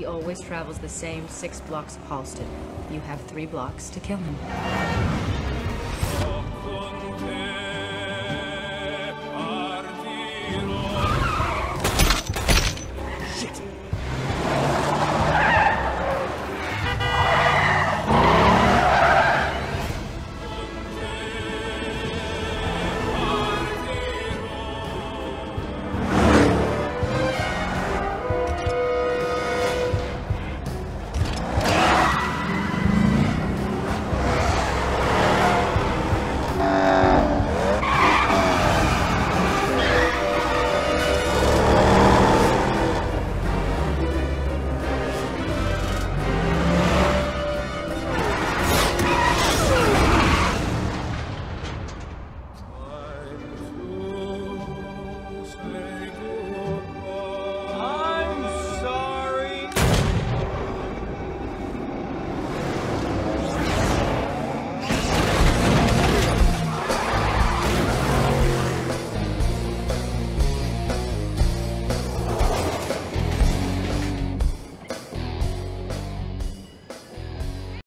always travels the same 6 blocks of Halsted. You have 3 blocks to kill him.